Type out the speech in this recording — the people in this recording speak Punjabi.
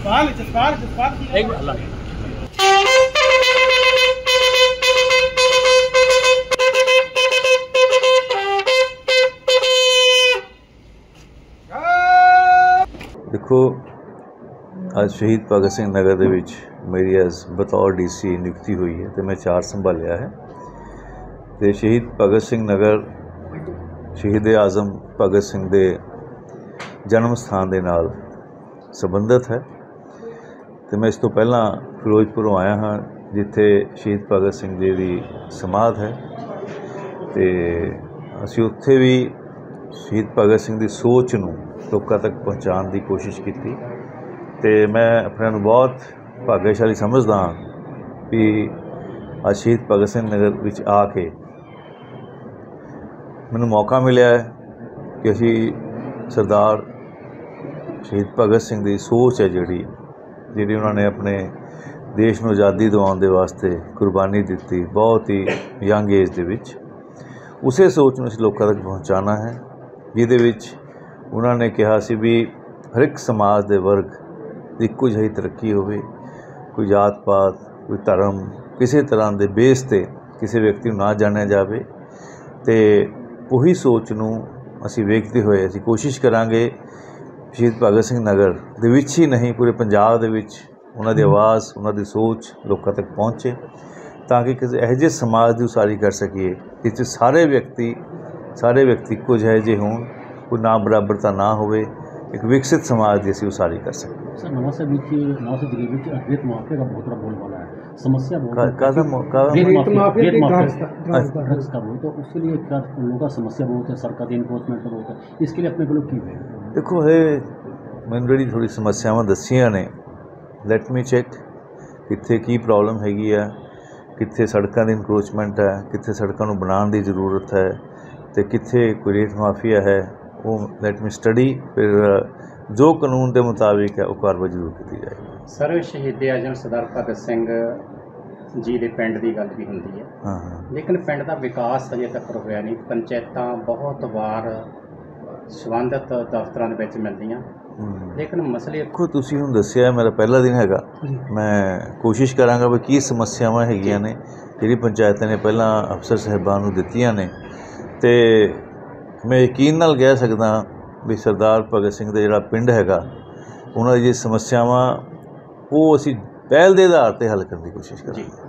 देखो आज शहीद भगत सिंह नगर ਦੇ ਵਿੱਚ ਮੇਰੀ ਐਜ਼ ਬਤੌਰ ਡੀਸੀ ਨਿਯੁਕਤੀ ਹੋਈ ਹੈ ਤੇ ਮੈਂ ਚਾਰਜ ਸੰਭਾਲਿਆ ਹੈ ਤੇ ਸ਼ਹੀਦ ਭਗਤ ਸਿੰਘ ਨਗਰ ਸ਼ਹੀਦ ਆਜ਼ਮ ਭਗਤ ਸਿੰਘ ਦੇ ਜਨਮ ਸਥਾਨ ਦੇ ਨਾਲ ਸੰਬੰਧਿਤ ਹੈ ਤੇ ਮੈਂ ਇਸ ਤੋਂ ਪਹਿਲਾਂ ਫਿਰੋਜ਼ਪੁਰੋਂ ਆਇਆ ਹਾਂ ਜਿੱਥੇ ਸ਼ਹੀਦ ਭਗਤ ਸਿੰਘ ਜੀ ਦੀ ਸਮਾਧ ਹੈ ਤੇ ਅਸੀਂ ਉੱਥੇ ਵੀ ਸ਼ਹੀਦ ਭਗਤ ਸਿੰਘ ਦੀ ਸੋਚ ਨੂੰ ਲੋਕਾਂ ਤੱਕ ਪਹੁੰਚਾਉਣ ਦੀ ਕੋਸ਼ਿਸ਼ ਕੀਤੀ ਤੇ ਮੈਂ ਆਪਣੇ ਨੂੰ ਬਹੁਤ ਭਾਗਿਆਸ਼ਾਲੀ ਸਮਝਦਾ ਹਾਂ ਵੀ ਅੱਜ ਸ਼ਹੀਦ ਭਗਤ ਸਿੰਘ ਨਗਰ ਵਿੱਚ ਆ ਕੇ ਮੈਨੂੰ ਮੌਕਾ ਮਿਲਿਆ ਹੈ ਕਿ ਅਸੀਂ ਸਰਦਾਰ ਸ਼ਹੀਦ ਭਗਤ ਸਿੰਘ ਦੀ ਸੋਚ ਹੈ ਜਿਹੜੀ ਉਹਨਾਂ ਨੇ ਆਪਣੇ ਦੇਸ਼ ਨੂੰ ਆਜ਼ਾਦੀ ਦਿਵਾਉਣ ਦੇ ਵਾਸਤੇ ਕੁਰਬਾਨੀ ਦਿੱਤੀ ਬਹੁਤ ਹੀ ਯੰਗ ਏਜ ਦੇ ਵਿੱਚ ਉਸੇ ਸੋਚ ਨੂੰ ਅਸੀਂ ਲੋਕਾਂ ਤੱਕ ਪਹੁੰਚਾਉਣਾ ਹੈ ਜਿਹਦੇ ਵਿੱਚ ਉਹਨਾਂ ਨੇ ਕਿਹਾ ਸੀ ਵੀ ਹਰ ਇੱਕ ਸਮਾਜ ਦੇ ਵਰਗ ਦੀ ਇੱਕੋ ਜਿਹੀ ਤਰੱਕੀ ਹੋਵੇ ਕੋਈ ਜਾਤ ਪਾਤ ਕੋਈ ਧਰਮ ਕਿਸੇ ਤਰ੍ਹਾਂ ਦੇ ਬੇਸ 'ਤੇ ਕਿਸੇ ਵਿਅਕਤੀ ਨੂੰ ਨਾ ਜਾਣਿਆ ਜਾਵੇ ਅਤੇ ਉਹੀ ਸੋਚ ਨੂੰ ਅਸੀਂ ਵੇਖਦੇ ਹੋਏ ਅਸੀਂ ਕੋਸ਼ਿਸ਼ ਕਰਾਂਗੇ ਸ਼ਹੀਦ ਭਗਤ ਸਿੰਘ ਨਗਰ ਦੇ ਵਿੱਚ ਹੀ ਨਹੀਂ ਪੂਰੇ ਪੰਜਾਬ ਦੇ ਵਿੱਚ ਉਹਨਾਂ ਦੀ ਆਵਾਜ਼ ਉਹਨਾਂ ਦੀ ਸੋਚ ਲੋਕਾਂ ਤੱਕ ਪਹੁੰਚੇ ਤਾਂ ਕਿ ਕਿਸੇ ਇਹੋ ਜਿਹੇ ਸਮਾਜ ਦੀ ਉਸਾਰੀ ਕਰ ਸਕੀਏ ਜਿਸ 'ਚ ਸਾਰੇ ਵਿਅਕਤੀ ਇੱਕੋ ਜਿਹੇ ਹੋਣ ਕੋਈ ਨਾ ਬਰਾਬਰਤਾ ਨਾ ਹੋਵੇ एक विकसित समाज की असीं उसारी कर सकते सर नवांशहर में रेत माफिया का बहुत बड़ा बोलबाला है समस्या बहुत तो उसके लिए क्या लोगों का समस्या बहुत है सरकारी इन्फोर्समेंट का बहुत है इसके लिए अपने को की है देखो है मैंने जी थोड़ी समस्यावां दसियां ने लैट मी चैक कित्थे की प्रॉब्लम हैगी है कित्थे सड़कों की इंक्रोचमेंट है कित्थे सड़कों को बनाने की जरूरत है तो कित्थे कोई रेत माफिया है वो लैट मी स्टडी फिर जो कानून के मुताबिक है वो कार्रवाई जरूर की जाएगी। सर शहीद आजम सरदार भगत सिंह जी के पिंड की गल भी होंगी है हाँ लेकिन पिंड का विकास अजे तक होया नहीं पंचायत बहुत बार संबंधित दफ्तर मिलदियाँ लेकिन मसले देखो तुसीं हुण दस्सिया मेरा पहला दिन हैगा मैं कोशिश करांगा भी की समस्यावां हैगियां ने जिहड़ी पंचायत ने पहला अफसर साहिबान नूं दित्तियां ने ते मैं यकीन नाल कह सकदा भी सरदार भगत सिंह का जिहड़ा पिंड हैगा उन्हां दी समस्यावां वो असीं पहल के आधार पर हल करने की कोशिश करेंगे।